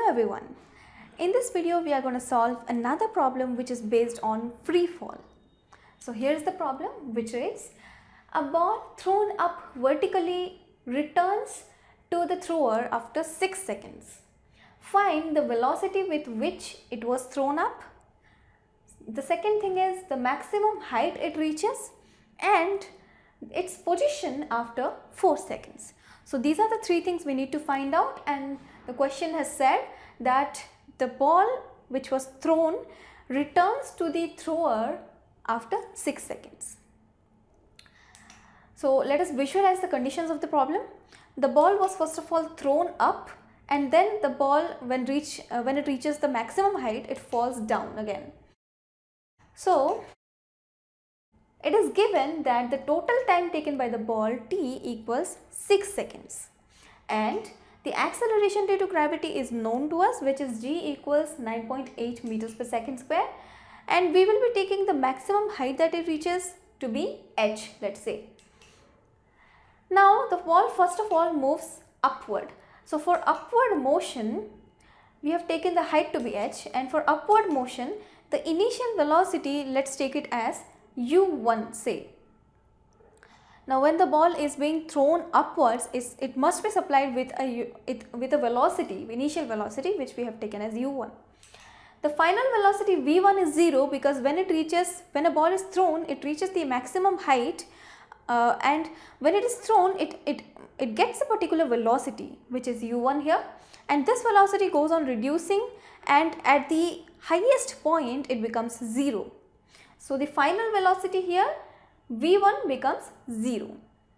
everyone. In this video we are going to solve another problem which is based on free fall. So here's the problem, which is a ball thrown up vertically returns to the thrower after 6 seconds. Find the velocity with which it was thrown up. The second thing is the maximum height it reaches and its position after 4 seconds. So these are the three things we need to find out, and the question has said that the ball which was thrown returns to the thrower after 6 seconds. So let us visualize the conditions of the problem. The ball was first of all thrown up, and then the ball when it reaches the maximum height, it falls down again. So it is given that the total time taken by the ball t equals 6 seconds, and the acceleration due to gravity is known to us, which is g equals 9.8 meters per second square, and we will be taking the maximum height that it reaches to be h, let's say. Now the ball first of all moves upward. So for upward motion we have taken the height to be h, and for upward motion the initial velocity, let's take it as u1 say. Now when the ball is being thrown upwards, it must be supplied with a velocity, initial velocity, which we have taken as u1. The final velocity v1 is 0 because when a ball is thrown, it reaches the maximum height, and when it is thrown, it gets a particular velocity, which is u1 here, and this velocity goes on reducing, and at the highest point it becomes 0. So the final velocity here v1 becomes 0.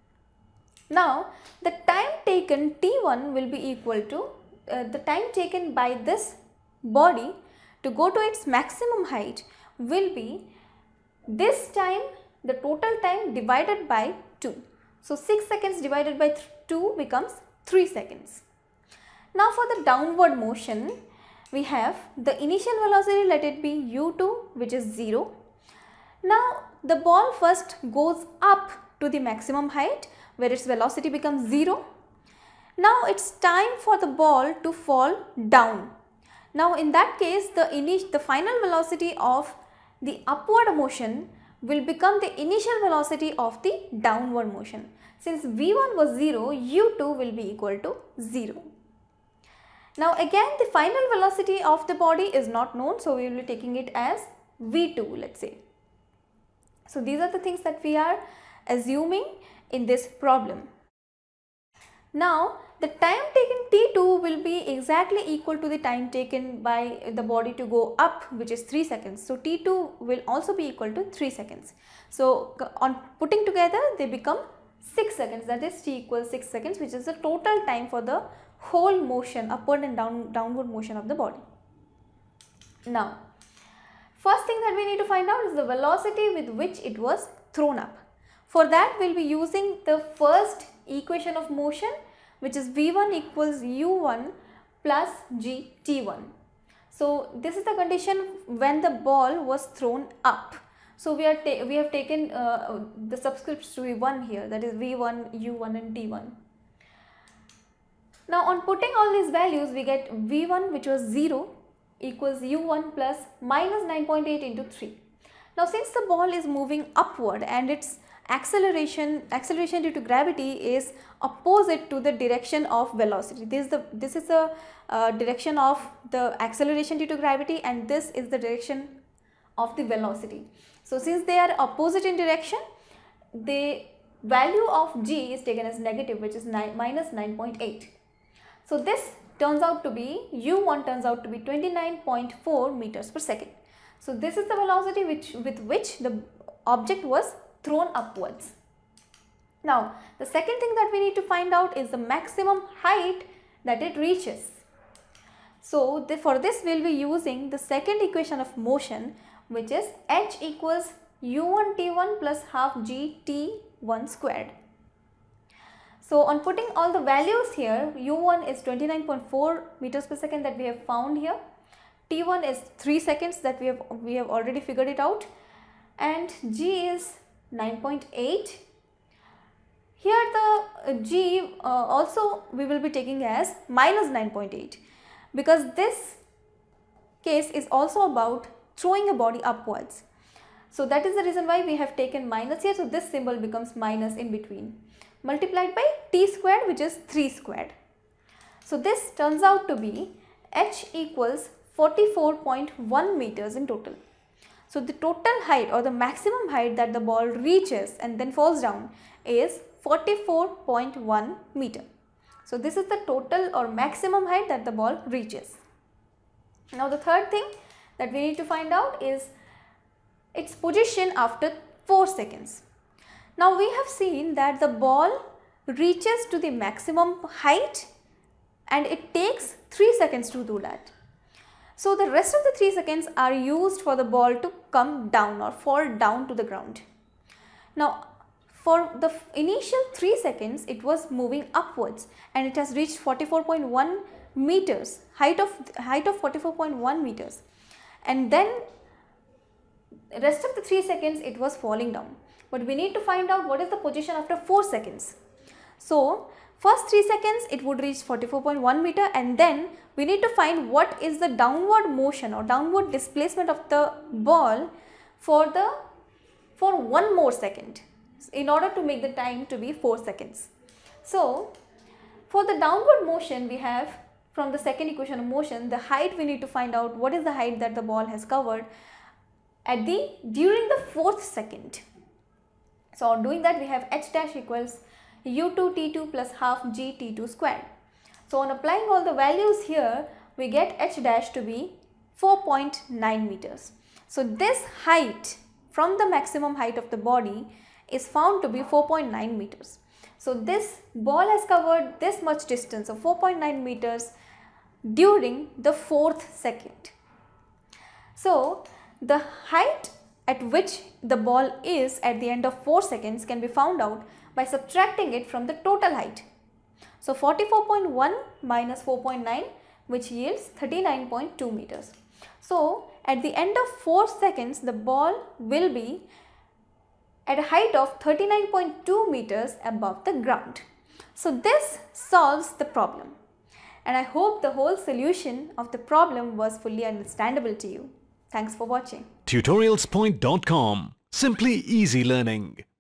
Now the time taken t1 will be equal to the time taken by this body to go to its maximum height will be this time, the total time, divided by 2. So 6 seconds divided by 2 becomes 3 seconds. Now for the downward motion, we have the initial velocity, let it be u2, which is 0. Now the ball first goes up to the maximum height where its velocity becomes 0. Now it's time for the ball to fall down. Now in that case the final velocity of the upward motion will become the initial velocity of the downward motion. Since v1 was 0, u2 will be equal to 0. Now again the final velocity of the body is not known, so we will be taking it as v2, let's say. So these are the things that we are assuming in this problem. Now the time taken t2 will be exactly equal to the time taken by the body to go up, which is 3 seconds. So t2 will also be equal to 3 seconds. So on putting together they become 6 seconds, that is t equals 6 seconds, which is the total time for the whole motion, upward and downward motion of the body. Now first thing that we need to find out is the velocity with which it was thrown up. For that we will be using the first equation of motion, which is v1 equals u1 plus g t1. So this is the condition when the ball was thrown up. So we have taken the subscripts to be 1 here, that is v1, u1 and t1. Now on putting all these values, we get v1, which was 0, equals u1 plus minus 9.8 into 3. Now since the ball is moving upward and its acceleration due to gravity is opposite to the direction of velocity. This is the direction of the acceleration due to gravity, and this is the direction of the velocity. So since they are opposite in direction, the value of g is taken as negative, which is minus 9.8. So this turns out to be, u1 turns out to be 29.4 meters per second. So this is the velocity with which the object was thrown upwards. Now the second thing that we need to find out is the maximum height that it reaches. So for this we will be using the second equation of motion, which is h equals u1 t1 plus half g t1 squared. So on putting all the values here, u1 is 29.4 meters per second that we have found here, t1 is 3 seconds that we have already figured it out, and g is 9.8. Here the g also we will be taking as minus 9.8. because this case is also about throwing a body upwards. So that is the reason why we have taken minus here. So this symbol becomes minus in between, multiplied by t squared, which is 3 squared. So this turns out to be h equals 44.1 meters in total. So the total height or the maximum height that the ball reaches and then falls down is 44.1 meter. So this is the total or maximum height that the ball reaches. Now the third thing that we need to find out is its position after 4 seconds. Now we have seen that the ball reaches to the maximum height and it takes 3 seconds to do that. So the rest of the 3 seconds are used for the ball to come down or fall down to the ground. Now for the initial 3 seconds it was moving upwards and it has reached 44.1 meters, height of 44.1 meters, and then rest of the 3 seconds it was falling down. But we need to find out what is the position after 4 seconds. So first 3 seconds it would reach 44.1 meter, and then we need to find what is the downward motion or downward displacement of the ball for 1 more second in order to make the time to be 4 seconds. So for the downward motion, we have from the second equation of motion, the height we need to find out what is the height that the ball has covered during the 4th second. So on doing that, we have h dash equals u2 t2 plus half g t2 squared. So on applying all the values here, we get h dash to be 4.9 meters. So this height from the maximum height of the body is found to be 4.9 meters. So this ball has covered this much distance of 4.9 meters during the 4th second. So the height at which the ball is at the end of 4 seconds can be found out by subtracting it from the total height. So 44.1 minus 4.9, which yields 39.2 meters. So at the end of 4 seconds, the ball will be at a height of 39.2 meters above the ground. So this solves the problem, and I hope the whole solution of the problem was fully understandable to you. Thanks for watching. TutorialsPoint.com. Simply easy learning.